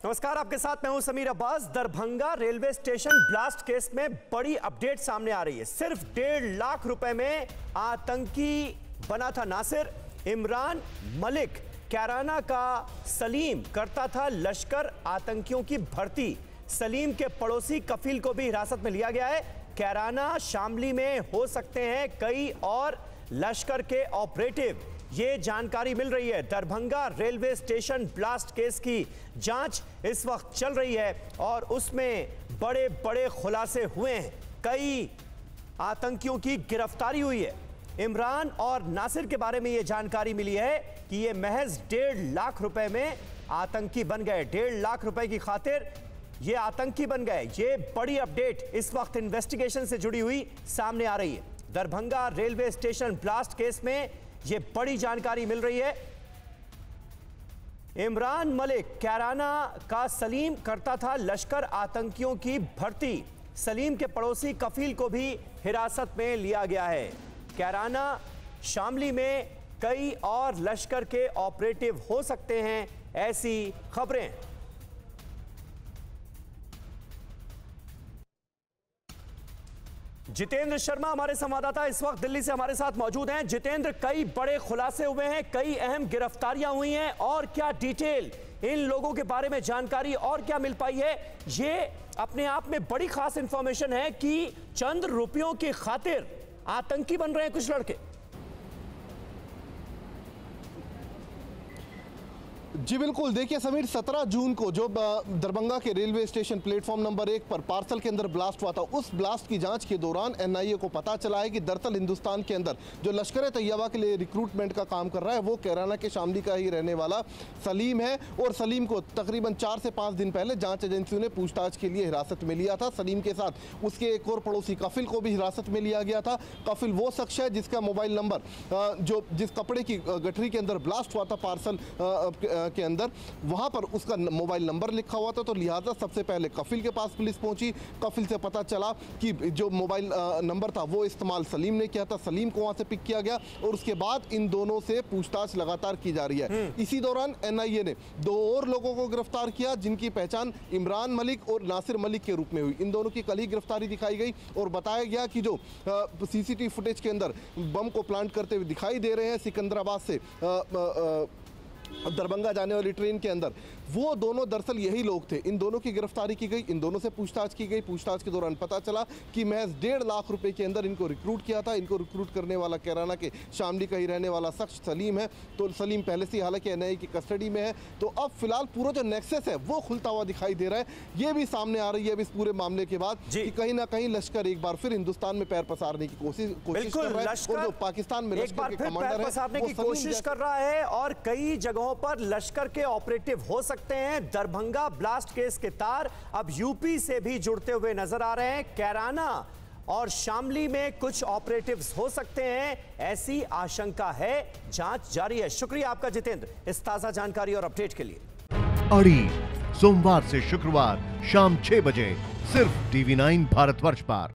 नमस्कार, आपके साथ मैं हूं Sameer Abbas. Darbhanga railway station blast case में बड़ी अपडेट सामने आ रही है। सिर्फ 1.5 लाख रुपए में आतंकी बना था नासिर। इमरान मलिक कैराना का सलीम करता था लश्कर आतंकियों की भर्ती। सलीम के पड़ोसी कफील को भी हिरासत में लिया गया है। कैराना शामली में हो सकते हैं कई और लश्कर के ऑपरेटिव, ये जानकारी मिल रही है। Darbhanga railway station blast case की जांच इस वक्त चल रही है और उसमें बड़े बड़े खुलासे हुए हैं। कई आतंकियों की गिरफ्तारी हुई है। इमरान और नासिर के बारे में यह जानकारी मिली है कि ये महज 1.5 लाख रुपए में आतंकी बन गए। 1.5 लाख रुपए की खातिर ये आतंकी बन गए। ये बड़ी अपडेट इस वक्त इन्वेस्टिगेशन से जुड़ी हुई सामने आ रही है। Darbhanga railway station blast case में ये बड़ी जानकारी मिल रही है। इमरान मलिक कैराना का सलीम करता था लश्कर आतंकियों की भर्ती। सलीम के पड़ोसी कफील को भी हिरासत में लिया गया है। कैराना शामली में कई और लश्कर के ऑपरेटिव हो सकते हैं, ऐसी खबरें। जितेंद्र शर्मा हमारे संवाददाता इस वक्त दिल्ली से हमारे साथ मौजूद हैं। जितेंद्र, कई बड़े खुलासे हुए हैं, कई अहम गिरफ्तारियां हुई हैं, और क्या डिटेल इन लोगों के बारे में जानकारी और क्या मिल पाई है? ये अपने आप में बड़ी खास इंफॉर्मेशन है कि चंद रुपयों की खातिर आतंकी बन रहे हैं कुछ लड़के। जी बिल्कुल, देखिए समीर, 17 जून को जो दरभंगा के रेलवे स्टेशन प्लेटफॉर्म नंबर 1 पर पार्सल के अंदर ब्लास्ट हुआ था, उस ब्लास्ट की जांच के दौरान एनआईए को पता चला है कि दरअसल हिंदुस्तान के अंदर जो लश्कर तैयबा के लिए रिक्रूटमेंट का काम कर रहा है वो कैराना के शामली का ही रहने वाला सलीम है। और सलीम को तकरीबन 4 से 5 दिन पहले जाँच एजेंसियों ने पूछताछ के लिए हिरासत में लिया था। सलीम के साथ उसके एक और पड़ोसी कफिल को भी हिरासत में लिया गया था। कफिल वो शख्स है जिसका मोबाइल नंबर जिस कपड़े की गठरी के अंदर ब्लास्ट हुआ था पार्सल के अंदर, वहां पर उसका मोबाइल नंबर लिखा हुआ था। तो लिहाजा सबसे पहले कफिल के पास पुलिस पहुंची। कफिल से पता चला कि जो मोबाइल नंबर था वो इस्तेमाल सलीम ने किया था। सलीम को वहां से पिक किया गया और उसके बाद इन दोनों से पूछताछ लगातार की जा रही है। इसी दौरान एनआईए ने 2 और लोगों को गिरफ्तार किया जिनकी पहचान इमरान मलिक और नासिर मलिक के रूप में हुई। इन दोनों की कल ही गिरफ्तारी दिखाई गई और बताया गया कि जो सीसीटीवी फुटेज के अंदर बम को प्लांट करते हुए दिखाई दे रहे हैं सिकंदराबाद से दरभंगा जाने वाली ट्रेन के अंदर, वो दोनों दरअसल यही लोग थे। इन दोनों की गिरफ्तारी की गई, इन दोनों से पूछताछ की गई। पूछताछ के दौरान पता चला कि महज 1.5 लाख रुपए के अंदर इनको रिक्रूट किया था। इनको रिक्रूट करने वाला कैराना के शामली का ही रहने वाला शख्स सलीम है। तो सलीम पहले से हालांकि एनआईए की कस्टडी में है। तो अब फिलहाल पूरा जो नेक्सस है वो खुलता हुआ दिखाई दे रहा है। ये भी सामने आ रही है इस पूरे मामले के बाद कि कहीं ना कहीं लश्कर एक बार फिर हिंदुस्तान में पैर पसारने की कोशिश कर रहा है। और जो पाकिस्तान में लश्कर के कमांडर है कोशिश कर रहा है और कई जगहों पर लश्कर के ऑपरेटिव हो सकते हैं। दरभंगा ब्लास्ट केस के तार अब यूपी से भी जुड़ते हुए नजर आ रहे हैं। कैराना और शामली में कुछ ऑपरेटिव्स हो सकते हैं, ऐसी आशंका है। जांच जारी है। शुक्रिया आपका जितेंद्र इस ताजा जानकारी और अपडेट के लिए। अड़ी सोमवार से शुक्रवार शाम 6 बजे सिर्फ TV9 भारतवर्ष पर।